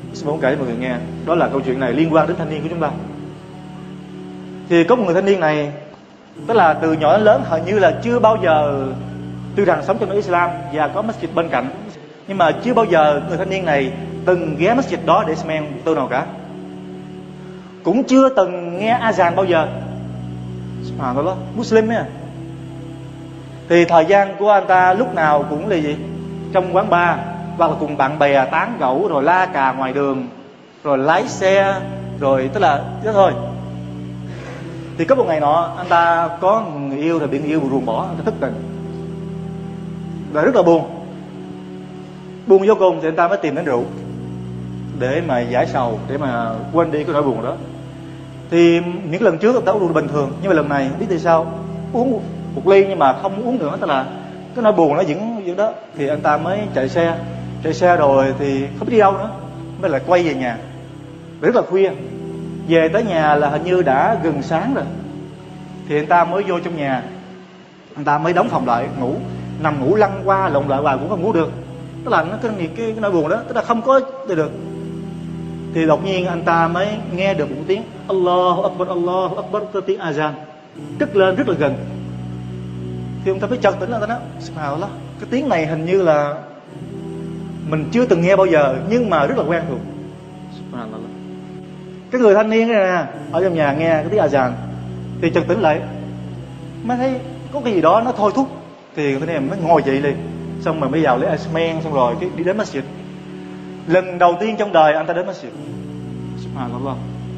Sư Bảo kể cho mọi người nghe. Đó là câu chuyện này liên quan đến thanh niên của chúng ta. Thì có một người thanh niên này, tức là từ nhỏ đến lớn hầu như là chưa bao giờ, tuy rằng sống trong nước Islam và có masjid bên cạnh, nhưng mà chưa bao giờ người thanh niên này từng ghé masjid đó để xem từ nào cả, cũng chưa từng nghe azan bao giờ. Subhanallah, Muslim ấy à. Thì thời gian của anh ta lúc nào cũng là gì? Trong quán bar, hoặc là cùng bạn bè tán gẫu, rồi la cà ngoài đường, rồi lái xe, rồi tức là thế thôi. Thì có một ngày nọ anh ta có người yêu, rồi bị người yêu ruồng bỏ, anh ta thất tình và rất là buồn vô cùng. Thì anh ta mới tìm đến rượu để mà giải sầu, để mà quên đi cái nỗi buồn đó. Thì những lần trước anh ta uống rượu bình thường, nhưng mà lần này biết tại sao uống một ly nhưng mà không uống nữa, tức là cái nỗi buồn nó vẫn đó. Thì anh ta mới chạy xe rồi thì không biết đi đâu nữa, mới lại quay về nhà. Rất là khuya, về tới nhà là hình như đã gần sáng rồi. Thì anh ta mới vô trong nhà, anh ta mới đóng phòng lại ngủ, nằm ngủ lăn qua lộn lại hoài cũng không ngủ được. Tức là nó cái nỗi buồn đó, tức là không có được. Thì đột nhiên anh ta mới nghe được một tiếng Allahu Akbar, cái tiếng azan cất lên rất là gần. Thì ông ta mới chợt tỉnh lại, ta nói subhanallah, cái tiếng này hình như là mình chưa từng nghe bao giờ, nhưng mà rất là quen thuộc. Subhanallah. Cái người thanh niên này nè, ở trong nhà nghe cái tiếng azan thì chợt tỉnh lại, mới thấy có cái gì đó nó thôi thúc. Thì người thanh niên mới ngồi dậy liền, xong rồi mới vào lấy asmen, xong rồi đi đến masjid. Lần đầu tiên trong đời anh ta đến masjid. Subhanallah.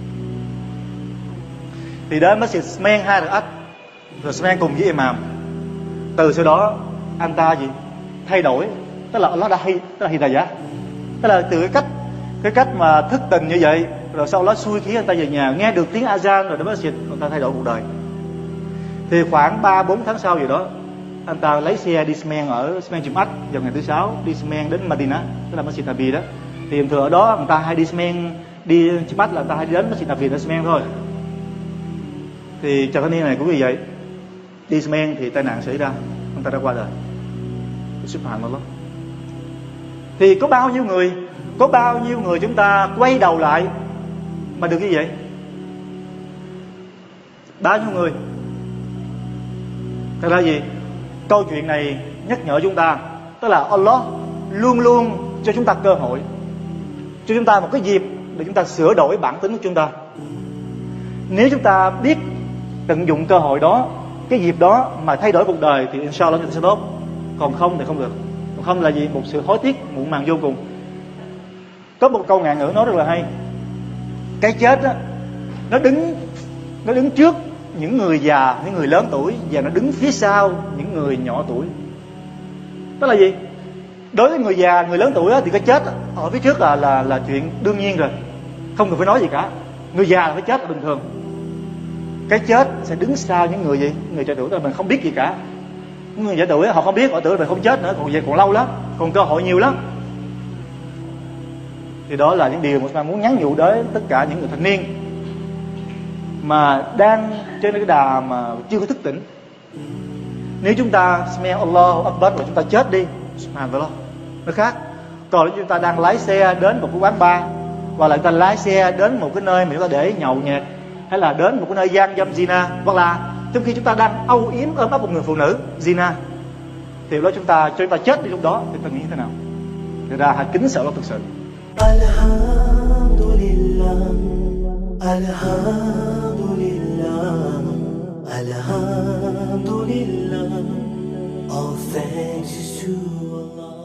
Thì đến masjid smen 2 rak'at, rồi smen cùng với imam. Từ sau đó anh ta gì thay đổi, tức là Allah đã hidayah, tức là từ cái cách mà thức tình như vậy, rồi sau đó xui khí anh ta về nhà nghe được tiếng azan rồi đến masjid, anh ta thay đổi cuộc đời. Thì khoảng 3-4 tháng sau gì đó, anh ta lấy xe đi smen ở smen Jumat vào ngày thứ 6, đi smen đến Madinah, tức là masjid Nabi đó. Thì thường ở đó người ta hay đi smen, đi Jumat là người ta hay đi đến masjid Nabi để smen thôi. Thì chàng thanh niên này cũng như vậy, đi smen thì tai nạn xảy ra, anh ta đã qua đời. Subhanallah. Thì có bao nhiêu người chúng ta quay đầu lại mà được như vậy? Bao nhiêu người? Thật ra gì? Câu chuyện này nhắc nhở chúng ta, tức là Allah luôn luôn cho chúng ta cơ hội, cho chúng ta một cái dịp để chúng ta sửa đổi bản tính của chúng ta. Nếu chúng ta biết tận dụng cơ hội đó, cái dịp đó mà thay đổi cuộc đời thì inshallah chúng ta sẽ tốt. Còn không thì không được. Còn không là gì? Một sự hối tiếc muộn màng vô cùng. Có một câu ngạn ngữ nói rất là hay. Cái chết á, nó đứng trước những người già, những người lớn tuổi, và nó đứng phía sau những người nhỏ tuổi. Tức là gì? Đối với người già, người lớn tuổi á, thì cái chết ở phía trước là chuyện đương nhiên rồi, không cần phải nói gì cả. Người già là phải chết là bình thường. Cái chết sẽ đứng sau những người gì? Người trẻ tuổi, tức là mình không biết gì cả. Những người trẻ tuổi họ không biết, họ tưởng mình không chết nữa, còn về còn lâu lắm, còn cơ hội nhiều lắm. Thì đó là những điều mà chúng ta muốn nhắn nhủ đến tất cả những người thanh niên mà đang trên cái đà mà chưa có thức tỉnh. Nếu chúng ta smell Allahu Akbar và chúng ta chết đi, subhanallah, nó khác. Còn nếu chúng ta đang lái xe đến một cái quán bar, hoặc là chúng ta lái xe đến một cái nơi mà chúng ta để nhậu nhẹt, hay là đến một cái nơi gian dâm zina, hoặc là trong khi chúng ta đang âu yếm ôm ấp một người phụ nữ zina, thì lúc đó chúng ta chết đi lúc đó thì ta nghĩ thế nào? Thì ra hãy kính sợ Allah thực sự. Alhamdulillah, Alhamdulillah, Alhamdulillah, all thanks to Allah.